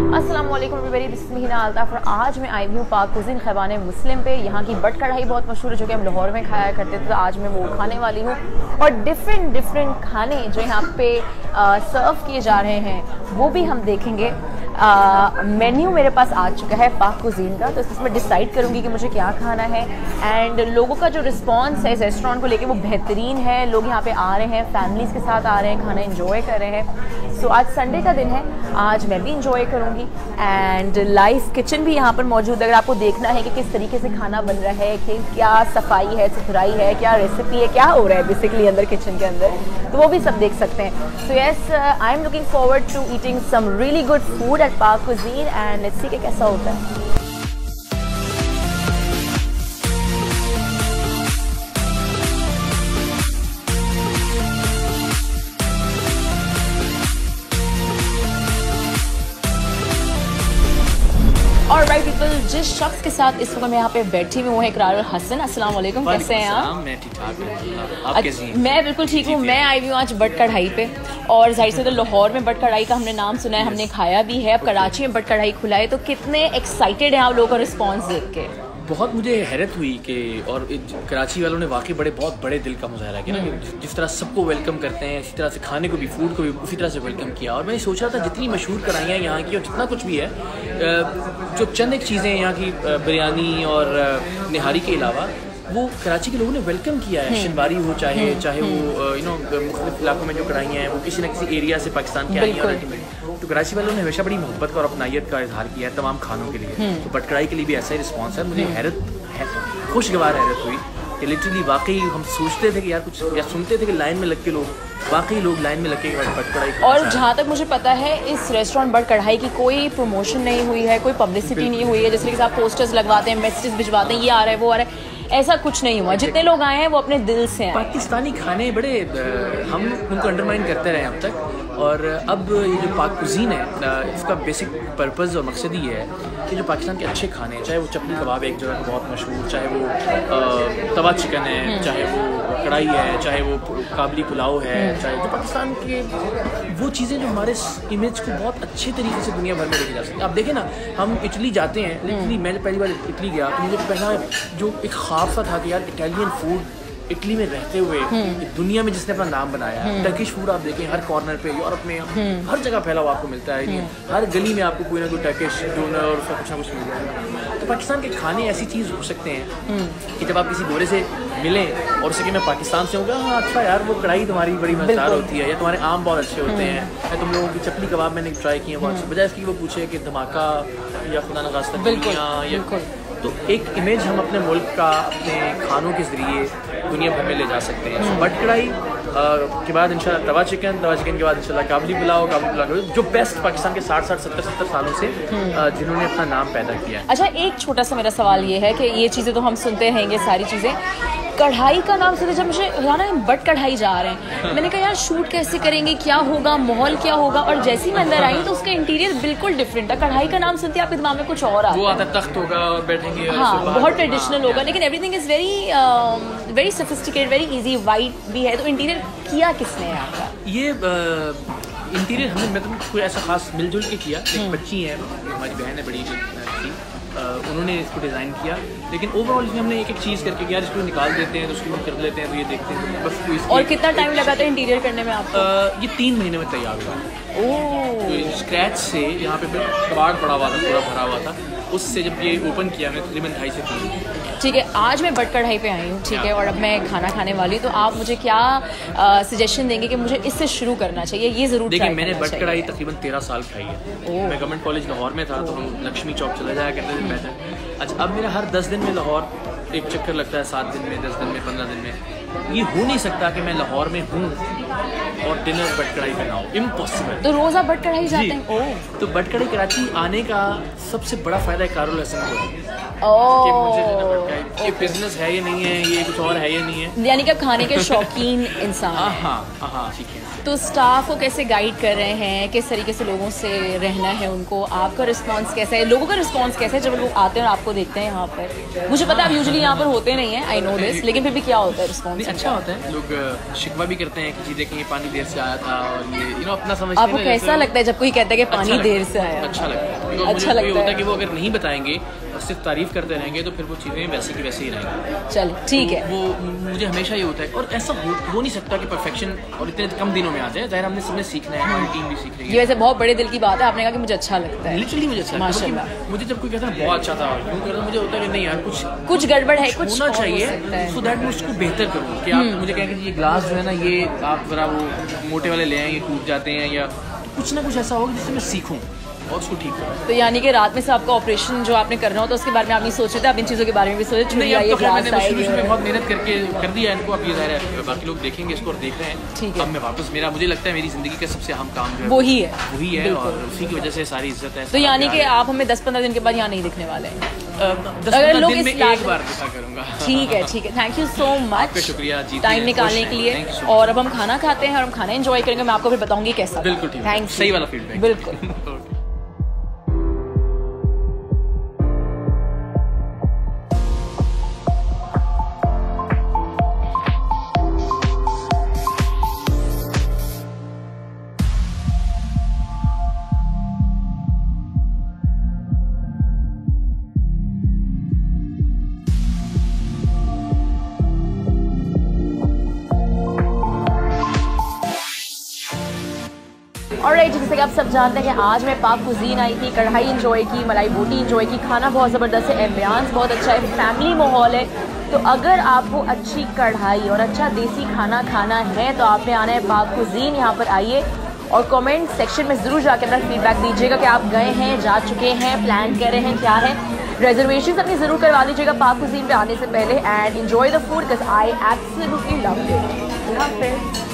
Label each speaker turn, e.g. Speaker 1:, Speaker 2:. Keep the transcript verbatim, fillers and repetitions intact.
Speaker 1: अस्सलामुअलैकुम everybody, this is Meena Altaf और आज मैं आई हूँ पाक कुज़ीन ख़वाने मुस्लिम पे। यहाँ की बट कढ़ाई बहुत मशहूर है जो कि हम लाहौर में खाया करते थे, तो आज मैं वो खाने वाली हूँ। और डिफरेंट डिफरेंट खाने जो यहाँ पे सर्व किए जा रहे हैं वो भी हम देखेंगे। मेन्यू मेरे पास आ चुका है पाक कुज़ीन का, तो इसमें डिसाइड करूँगी कि मुझे क्या खाना है। एंड लोगों का जो रिस्पॉन्स है इस रेस्टोरेंट को लेके वो बेहतरीन है। लोग यहाँ पे आ रहे हैं, फैमिलीज़ के साथ आ रहे हैं, खाना इंजॉय कर रहे हैं। सो so, आज संडे का दिन है, आज मैं भी इंजॉय करूँगी। एंड लाइव किचन भी यहाँ पर मौजूद है। अगर आपको देखना है कि किस तरीके से खाना बन रहा है, कि क्या सफाई है, सुथराई है, क्या रेसिपी है, क्या हो रहा है बेसिकली अंदर किचन के अंदर, तो वो भी सब देख सकते हैं। So yes, I am looking forward to eating some really good food at Pak cuisine and let's see कि कैसा होता है। और राइट पीपल, जिस शख्स के साथ इस वक्त मैं यहाँ पे बैठी हुई हूँ इकरार हसन। अस्सलाम वालेकुम, कैसे हैं आप?
Speaker 2: मैं ठीक ठाक हूँ, आप कैसी हैं?
Speaker 1: मैं बिल्कुल ठीक हूँ। मैं आई हुई हूँ आज बट कढ़ाई पे, और जाहिर से तो लाहौर में बट कढ़ाई का हमने नाम सुना है, हमने खाया भी है। अब कराची में बट कढ़ाई खुला है, तो कितने एक्साइटेड हैं आप लोगों का रिस्पॉन्स देख के?
Speaker 2: बहुत मुझे हैरत हुई कि और कराची वालों ने वाकई बड़े बहुत बड़े दिल का मुजाहरा किया ना, कि जिस तरह सबको वेलकम करते हैं इसी तरह से खाने को भी, फूड को भी उसी तरह से वेलकम किया। और मैंने सोच रहा था जितनी मशहूर कढ़ाइयाँ यहाँ की और जितना कुछ भी है, जो चंद एक चीज़ें यहाँ की बिरयानी और निहारी के अलावा वो कराची के लोगों ने वेलकम किया है। शनवारी हो चाहे चाहे वो यू नो मुख्तलिफ इलाकों में जो कढ़ाइयाँ हैं वो किसी न किसी एरिया से पाकिस्तान के आई हैं अल्टीमेटली, तो कराची वालों ने हमेशा बड़ी मोहब्बत का और अपनायत का इजहार किया है तमाम खानों के लिए। तो बट कढ़ाई के लिए भी ऐसा ही रिस्पॉन्स है। मुझे हैरत है, खुशगवार हैरत हुई कि लिटरली वाकई हम सोचते थे कि यार कुछ, या सुनते थे कि लाइन में लग के लोग, वाकई लोग लाइन में लग के बट कढ़ाई।
Speaker 1: और जहाँ तक मुझे पता है इस रेस्टोरेंट बट कढ़ाई की कोई प्रमोशन नहीं हुई है, कोई पब्लिसिटी नहीं हुई है। जैसे कि आप पोस्टर्स लगवाते हैं, मैसेजेस भिजवाते हैं, ये आ रहा है वो आ रहा है, ऐसा कुछ नहीं हुआ। जितने लोग आए हैं वो अपने दिल से हैं।
Speaker 2: पाकिस्तानी खाने बड़े हम उनको अंडरमाइन करते रहे अब तक, और अब ये जो पाक कुज़ीन है इसका बेसिक पर्पज़ और मकसद ही है कि जो पाकिस्तान के अच्छे खाने हैं, चाहे वो चपली कबाब एक जगह बहुत मशहूर, चाहे वो तवा चिकन है, चाहे वो कढ़ाई है, चाहे वो काबली पुलाव है, चाहे जो पाकिस्तान के वो चीज़ें जो हमारे इमेज को बहुत अच्छे तरीके से दुनिया भर में लेके जा सकती है। आप देखें ना, हम इटली जाते हैं, इटली मैं पहली बार इटली गया तो मुझे पहला जो एक ख्वाब सा था कि यार इटालियन फूड इटली में रहते हुए दुनिया में जिसने अपना नाम बनाया है। टर्किश फूड आप देखें हर कॉर्नर पे, यूरोप में हर जगह फैला हुआ आपको मिलता है। हर गली में आपको कोई ना कोई टर्किश डोनर और उसका कुछ ना कुछ मिल जाएगा। तो पाकिस्तान के खाने ऐसी चीज़ हो सकते हैं कि जब आप किसी गोरे से मिलें और उसे कि मैं पाकिस्तान से हूँ, हाँ अच्छा यार वो कढ़ाई तुम्हारी बड़ी मज़ेदार होती है, या तुम्हारे आम बहुत अच्छे होते हैं, या तुम लोगों की चपली कबाब मैंने ट्राई किए हैं बहुत अच्छे, बजाय इसकी वो पूछे कि धमाका या खुदा न खास्ता या। तो एक इमेज हम अपने मुल्क का अपने खानों के ज़रिए दुनिया भर में ले जा सकते हैं। बट कढ़ाई के बाद इंशाल्लाह तवा चिकन, तवा चिकन के बाद इंशाल्लाह काबली पुलाव, काबली पुलाव जो बेस्ट पाकिस्तान के साठ साठ सत्तर सत्तर सालों से जिन्होंने अपना नाम पैदा किया है।
Speaker 1: अच्छा, एक छोटा सा मेरा सवाल ये है कि ये चीज़ें तो हम सुनते रहेंगे सारी चीज़ें, कढ़ाई का नाम सुनते जब मुझे जाना है बट कढ़ाई जा रहे हैं, मैंने कहा यार शूट कैसे करेंगे, क्या होगा, माहौल क्या होगा, और जैसे ही मैं अंदर आई तो उसका इंटीरियर बिल्कुल डिफरेंट था। कढ़ाई का नाम सुनते आपके दिमाग में कुछ और आता है,
Speaker 2: वो आता तख्त होगा और बैठेंगे,
Speaker 1: हाँ बहुत ट्रेडिशनल होगा, लेकिन everything is very very sophisticated, very easy, वाइट भी है। तो इंटीरियर किया किसने है आपका?
Speaker 2: ये इंटीरियर हमने, मैं तो कोई ऐसा खास मिलजुल के किया। एक बच्ची है हमारी बहन है बड़ी थी, उन्होंने इसको डिज़ाइन किया, लेकिन ओवरऑल इसमें हमने एक एक चीज़ करके यार इसको निकाल देते हैं तो उसको कर लेते हैं, तो ये देखते हैं बस। तो
Speaker 1: और कितना टाइम लगा था इंटीरियर करने में आपको?
Speaker 2: ये तीन महीने में तैयार हुआ।
Speaker 1: ओह,
Speaker 2: तो स्क्रैच से यहाँ पे कबाड़ पड़ा हुआ था, पूरा भरा हुआ था, उससे जब ये ओपन किया मैं तकरीबन ढाई से तीन।
Speaker 1: ठीक है, आज मैं बट कढ़ाई पे आई हूँ, ठीक है, और अब मैं खाना खाने वाली हूँ, तो आप मुझे क्या सजेशन देंगे कि मुझे इससे शुरू करना चाहिए? ये ज़रूर
Speaker 2: देखिए, मैंने बट कढ़ाई तकरीबन तेरह साल खाई है। मैं गवर्नमेंट कॉलेज लाहौर में था, तो हम लक्ष्मी चौक चला जाया करते थे पहले। अच्छा, अब मेरा हर दस दिन में लाहौर एक चक्कर लगता है, सात दिन में, दस दिन में, पंद्रह दिन में। ये हो नहीं सकता कि मैं लाहौर में हूँ और डिनर बट कढ़ाई पे ना हो, इम्पॉसिबल।
Speaker 1: तो रोज़ आप बट कढ़ाई जाते हैं? ओह,
Speaker 2: तो बट कढ़ाई कराची आने का सबसे बड़ा फ़ायदा है कारुल हसन को। कि मुझे जो है ना भटका है, ये बिजनेस है या नहीं है, ये कुछ और है या नहीं है।
Speaker 1: यानी कि आप खाने के शौकीन इंसान
Speaker 2: हाँ
Speaker 1: हैं।
Speaker 2: हाँ हाँ ठीक है।
Speaker 1: तो स्टाफ को कैसे गाइड कर रहे हैं, किस तरीके से लोगों से रहना है उनको, आपका रिस्पांस कैसा है, लोगों का रिस्पांस कैसा है जब लोग आते हैं और आपको देखते हैं यहाँ पर? मुझे पता है आप यूजुअली यहाँ पर होते नहीं हैं, आई नो दिस, लेकिन फिर भी क्या होता है रिस्पांस?
Speaker 2: अच्छा होता है, लोग शिकवा भी करते हैं कि जी देखें ये पानी देर से आया था और ये यू नो अपना समझते हैं।
Speaker 1: आपको कैसा लगता है जब कोई कहता है कि पानी देर से आया?
Speaker 2: अच्छा लगता है।
Speaker 1: अच्छा लगता
Speaker 2: होता है
Speaker 1: है
Speaker 2: कि वो अगर नहीं बताएंगे और सिर्फ तारीफ करते रहेंगे तो फिर वो चीज़ें वैसी की वैसे ही रहेंगी।
Speaker 1: चल ठीक है।
Speaker 2: वो मुझे हमेशा ये होता है, और ऐसा हो, हो नहीं सकता कि परफेक्शन और इतने कम दिनों में आ जाए। ज़ाहिर हमने सबने सीखना है, हमारी टीम भी सीख रही है।
Speaker 1: ये वैसे बहुत बड़े दिल की बात है, आपने कहा कि मुझे अच्छा लगता है।
Speaker 2: लिटरली मुझे अच्छा लगता है।
Speaker 1: माशाल्लाह।
Speaker 2: मुझे जब कोई कहता है बहुत अच्छा था, क्यों कहता मुझे होता है कि नहीं यार कुछ
Speaker 1: कुछ गड़बड़ है, कुछ
Speaker 2: होना चाहिए, सो दैट मैं उसको बेहतर करूँ। कि आप मुझे कहें कि ये ग्लास जो है ना, ये आप ज़रा वो मोटे वाले ले आएँ, ये टूट जाते हैं, या कुछ ना कुछ ऐसा होगा जिससे मैं सीखूँ और उसको ठीक करूँ।
Speaker 1: तो यानी कि रात में से आपका ऑपरेशन जो आपने करना हो तो उसके बारे में आप नहीं सोच रहे थे, आप इन चीज़ों के बारे में भी सोचे?
Speaker 2: नहीं, अब तो खैर मैंने शुरू शुरू में बहुत मेहनत करके कर दिया इनको, अब ये ज़ाहिर है बाकी लोग देखेंगे इसको और देख रहे हैं।
Speaker 1: ठीक है।
Speaker 2: अब मैं वापस, मेरा मुझे लगता है मेरी ज़िंदगी का सबसे अहम काम जो है
Speaker 1: वही है
Speaker 2: वही है, और उसी की वजह से सारी इज्जत है।
Speaker 1: तो यानी कि आप हमें दस पंद्रह दिन के बाद यहाँ नहीं दिखने वाले हैं?
Speaker 2: दस
Speaker 1: अगर लोग
Speaker 2: दिन में
Speaker 1: इस
Speaker 2: एक बार दिखा करूँगा।
Speaker 1: ठीक है ठीक है, थैंक यू सो मच,
Speaker 2: शुक्रिया जी,
Speaker 1: टाइम निकालने के लिए। और अब हम खाना खाते हैं और हम खाना एंजॉय करेंगे, मैं आपको फिर बताऊंगी कैसा।
Speaker 2: बिल्कुल ठीक,
Speaker 1: थैंक यू,
Speaker 2: सही वाला फीडबैक।
Speaker 1: बिल्कुल। ऑलराइट, जैसे कि आप सब जानते हैं कि आज मैं पाक कुजीन आई थी, कढ़ाई इंजॉय की, मलाई बोटी इंजॉय की, खाना बहुत ज़बरदस्त है, एम्बियंस बहुत अच्छा है, फैमिली माहौल है। तो अगर आपको अच्छी कढ़ाई और अच्छा देसी खाना खाना है तो आपने आना है पाक कुजीन। यहाँ पर आइए और कमेंट सेक्शन में ज़रूर जाकर अपना फीडबैक दीजिएगा कि आप गए हैं, जा चुके हैं, प्लान कर रहे हैं, क्या है। रिजर्वेशन अपनी ज़रूर करवा लीजिएगा पाक कुजीन पे आने से पहले, and enjoy the food because I absolutely love it.